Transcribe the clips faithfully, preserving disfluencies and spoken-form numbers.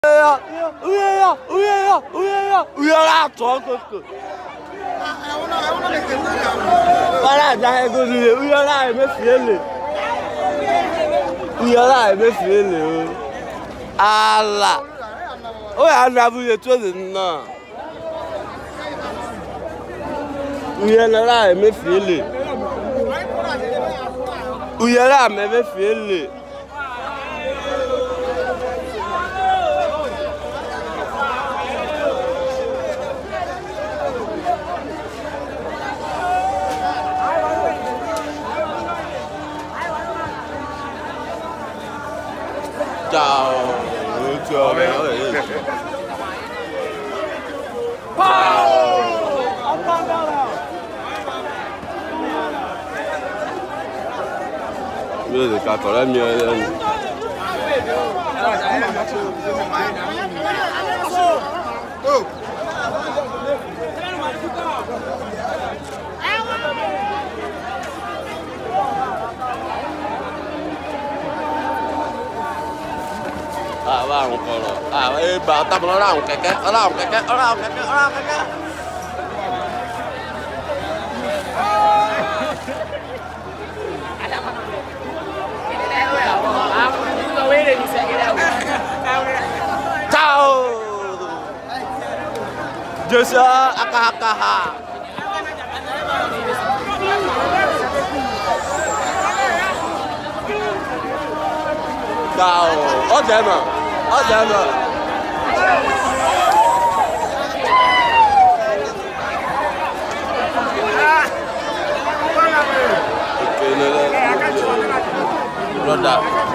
Uya, uya, uya, uya la tronco. Para já é gostoso. Uya lá é meu filho. Uya lá é meu filho. Allah. Oi, anda buia todo não. Uya lá é meu filho. Uya lá é meu filho. Ciao, ciao, Vedi, cazzo, è mio. Ah, va un po'. Ah, e basta, ma ora un che, ora un che, ora un che, ora un che. Ciao! Joshua akah-akah. Ciao! Oh, Gemma! Oh, Gemma! Roda.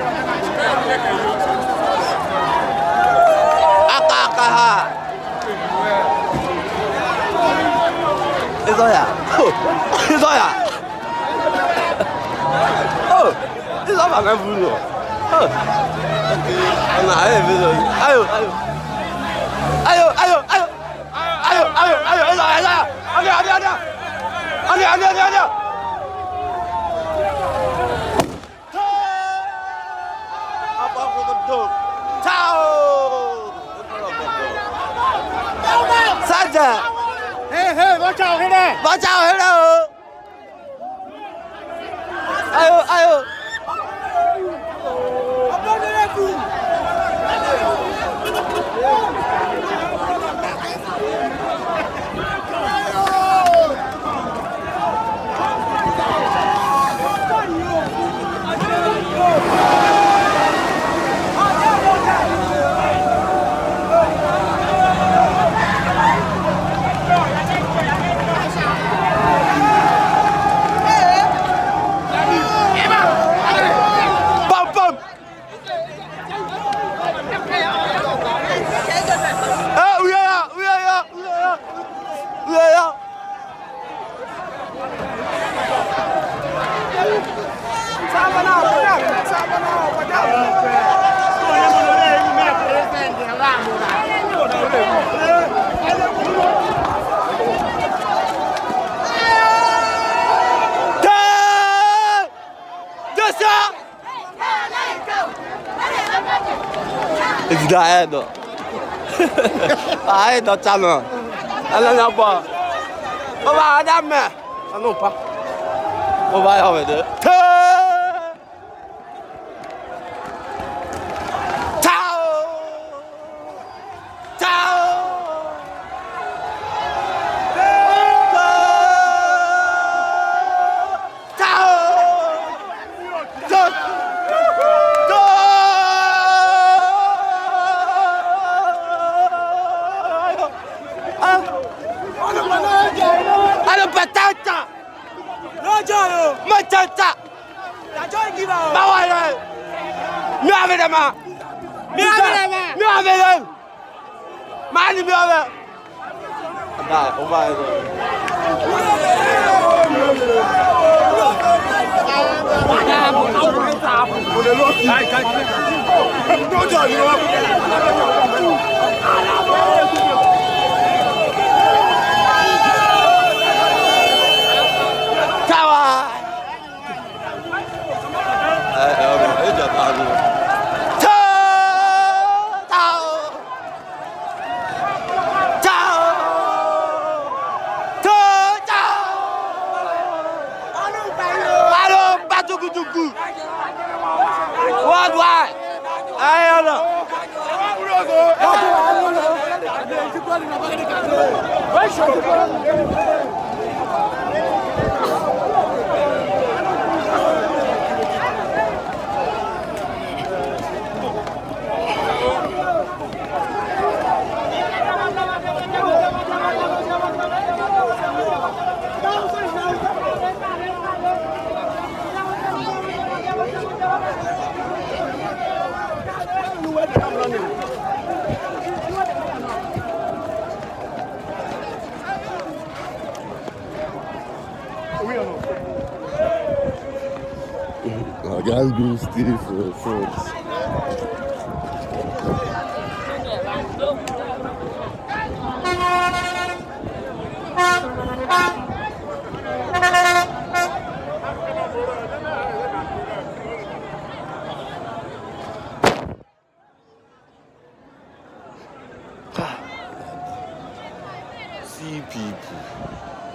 Akah-akah. Itu ya? Oh, itu ya? Oh, itu apa kan bunuh? Oh, nah, ayo, ayo, ayo, ayo, ayo, ayo, ayo, ayo, ayo, ayo, ayo, ada, ada, ada, ada, ada, ada, ada. Apa aku gedung? Ciao. Saja. Hei, hei, watch out, hei deh. Watch out, hei deh. Ayo, ayo. Sudah itu, ah itu cama, alam apa? Apa ada meh? Anu apa? Apa yang ada? Macam bawa dia. Ni apa dia mah? Ni apa dia mah? Ni apa dia? Mana ni apa? Dah, ubah itu. Boleh lu? Hai, hai. Kau jadi apa? Tahu. Oh, guys go steal for phones. See people.